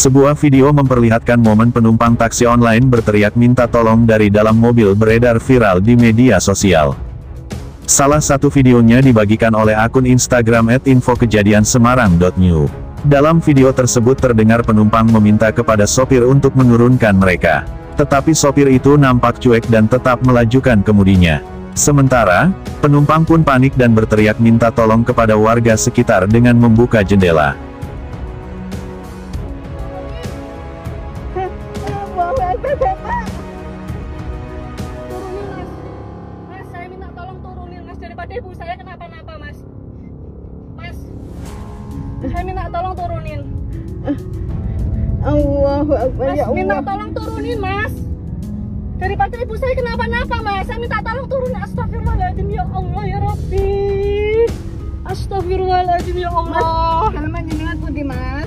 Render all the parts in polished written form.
Sebuah video memperlihatkan momen penumpang taksi online berteriak minta tolong dari dalam mobil beredar viral di media sosial. Salah satu videonya dibagikan oleh akun Instagram @infokejadiansemarang.new. Dalam video tersebut terdengar penumpang meminta kepada sopir untuk menurunkan mereka. Tetapi sopir itu nampak cuek dan tetap melajukan kemudinya. Sementara, penumpang pun panik dan berteriak minta tolong kepada warga sekitar dengan membuka jendela. Mas, saya minta tolong turunin mas, daripada ibu saya kenapa-napa mas. Mas, saya minta tolong turunin. Allahu Akbar, Mas, ya Allah. minta tolong turunin mas, daripada ibu saya kenapa-napa mas. Saya minta tolong turunin. Astagfirullahaladzim ya Allah ya Rabbi. Astagfirullahaladzim ya Allah. Kalau jenengan putih mas.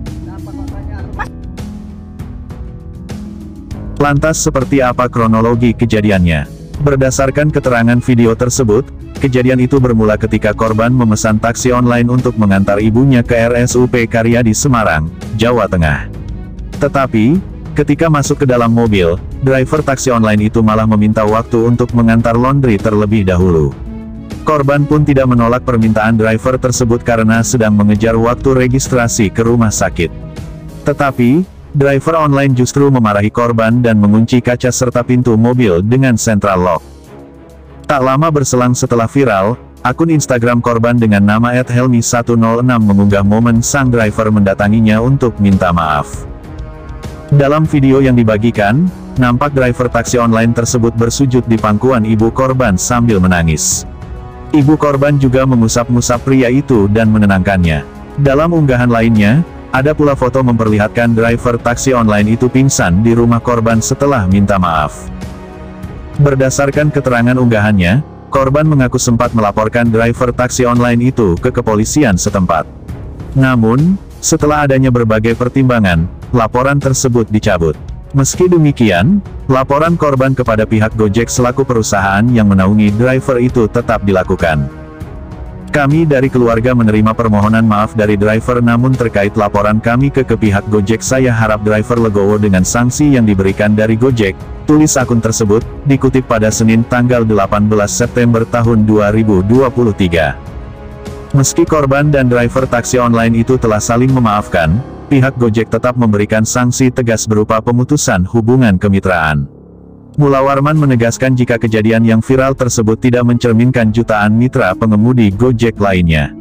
Lantas seperti apa kronologi kejadiannya? Berdasarkan keterangan video tersebut, kejadian itu bermula ketika korban memesan taksi online untuk mengantar ibunya ke RSUP Karyadi Semarang, Jawa Tengah. Tetapi, ketika masuk ke dalam mobil, driver taksi online itu malah meminta waktu untuk mengantar laundry terlebih dahulu. Korban pun tidak menolak permintaan driver tersebut karena sedang mengejar waktu registrasi ke rumah sakit. Tetapi, driver online justru memarahi korban dan mengunci kaca serta pintu mobil dengan central lock. Tak lama berselang setelah viral, akun Instagram korban dengan nama @helmi106 mengunggah momen sang driver mendatanginya untuk minta maaf. Dalam video yang dibagikan, nampak driver taksi online tersebut bersujud di pangkuan ibu korban sambil menangis. Ibu korban juga mengusap-ngusap pria itu dan menenangkannya. Dalam unggahan lainnya, ada pula foto memperlihatkan driver taksi online itu pingsan di rumah korban setelah minta maaf. Berdasarkan keterangan unggahannya, korban mengaku sempat melaporkan driver taksi online itu ke kepolisian setempat. Namun, setelah adanya berbagai pertimbangan, laporan tersebut dicabut. Meski demikian, laporan korban kepada pihak Gojek selaku perusahaan yang menaungi driver itu tetap dilakukan. Kami dari keluarga menerima permohonan maaf dari driver, namun terkait laporan kami ke pihak Gojek saya harap driver legowo dengan sanksi yang diberikan dari Gojek, tulis akun tersebut, dikutip pada Senin tanggal 18 September tahun 2023. Meski korban dan driver taksi online itu telah saling memaafkan, pihak Gojek tetap memberikan sanksi tegas berupa pemutusan hubungan kemitraan. Mula Warman menegaskan jika kejadian yang viral tersebut tidak mencerminkan jutaan mitra pengemudi Gojek lainnya.